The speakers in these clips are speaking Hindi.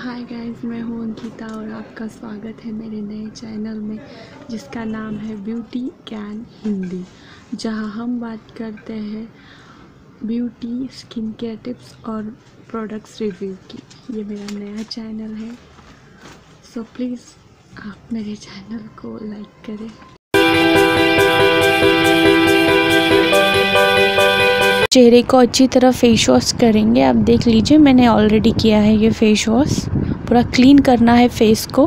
हाय गाइस, मैं हूँ अंकिता और आपका स्वागत है मेरे नए चैनल में जिसका नाम है ब्यूटी कैन हिंदी, जहां हम बात करते हैं ब्यूटी स्किन केयर टिप्स और प्रोडक्ट्स रिव्यू की। ये मेरा नया चैनल है, सो प्लीज़ आप मेरे चैनल को लाइक करें। चेहरे को अच्छी तरह फेस वॉश करेंगे। आप देख लीजिए, मैंने ऑलरेडी किया है ये फेस वॉश। पूरा क्लीन करना है फेस को।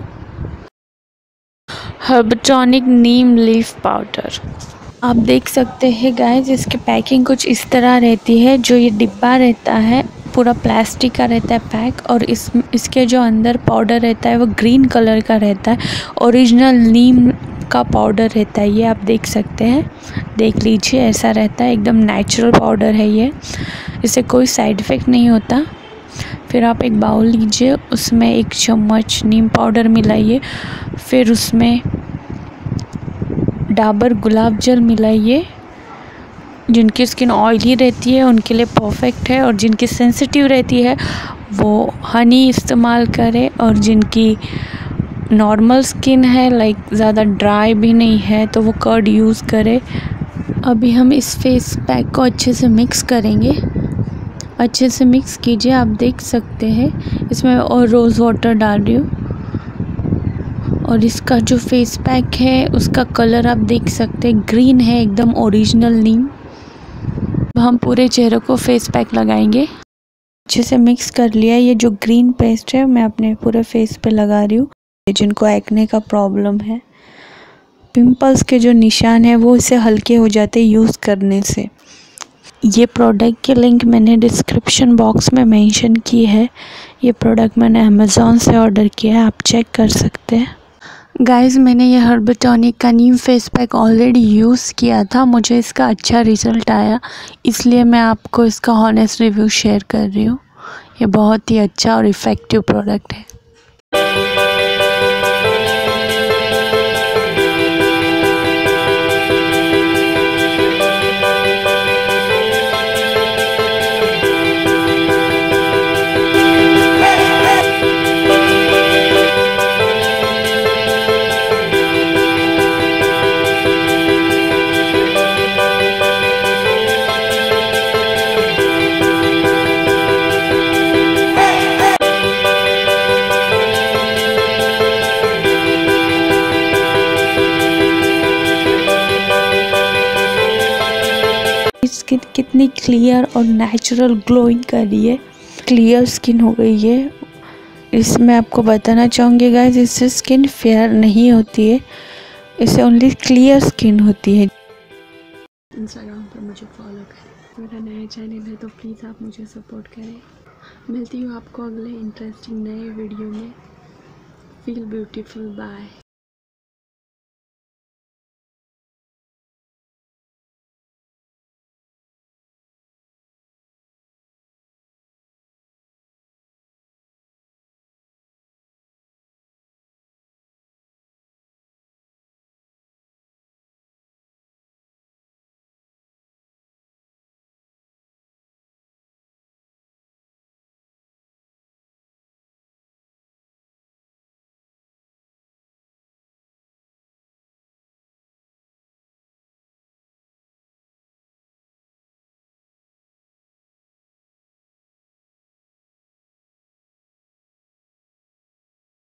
हर्बटॉनिक नीम लीफ पाउडर आप देख सकते हैं गाइस, इसकी पैकिंग कुछ इस तरह रहती है। जो ये डिब्बा रहता है पूरा प्लास्टिक का रहता है पैक, और इसके जो अंदर पाउडर रहता है वो ग्रीन कलर का रहता है। ओरिजिनल नीम का पाउडर रहता है ये, आप देख सकते हैं। देख लीजिए, ऐसा रहता है, एकदम नेचुरल पाउडर है ये। इससे कोई साइड इफ़ेक्ट नहीं होता। फिर आप एक बाउल लीजिए, उसमें 1 चम्मच नीम पाउडर मिलाइए। फिर उसमें डाबर गुलाब जल मिलाइए। जिनकी स्किन ऑयली रहती है उनके लिए परफेक्ट है, और जिनकी सेंसिटिव रहती है वो हनी इस्तेमाल करें, और जिनकी नॉर्मल स्किन है, लाइक ज़्यादा ड्राई भी नहीं है, तो वो कर्ड यूज़ करें। अभी हम इस फेस पैक को अच्छे से मिक्स करेंगे। अच्छे से मिक्स कीजिए। आप देख सकते हैं इसमें और रोज़ वाटर डाल रही हूँ, और इसका जो फेस पैक है उसका कलर आप देख सकते हैं, ग्रीन है, एकदम ओरिजिनल नीम। हम पूरे चेहरे को फेस पैक लगाएंगे। अच्छे से मिक्स कर लिया। ये जो ग्रीन पेस्ट है मैं अपने पूरे फेस पे लगा रही हूँ। जिनको एक्ने का प्रॉब्लम है, पिंपल्स के जो निशान है वो इससे हल्के हो जाते हैं यूज़ करने से। ये प्रोडक्ट की लिंक मैंने डिस्क्रिप्शन बॉक्स में मेंशन की है। ये प्रोडक्ट मैंने अमेज़ॉन से ऑर्डर किया है, आप चेक कर सकते हैं। गाइस, मैंने ये हर्बटॉनिक का neem face pack already use किया था, मुझे इसका अच्छा रिज़ल्ट आया, इसलिए मैं आपको इसका ऑनेस्ट रिव्यू शेयर कर रही हूँ। ये बहुत ही अच्छा और इफ़ेक्टिव प्रोडक्ट है। स्किन कितनी क्लियर और नेचुरल ग्लोइंग कर रही है, क्लियर स्किन हो गई है। इसमें आपको बताना चाहूँगी गाइस, इससे स्किन फेयर नहीं होती है, इससे ओनली क्लियर स्किन होती है। इंस्टाग्राम पर मुझे फॉलो करें, मेरा नया चैनल है, तो प्लीज़ आप मुझे सपोर्ट करें। मिलती हूँ आपको अगले इंटरेस्टिंग नए वीडियो में। Feel beautiful, bye.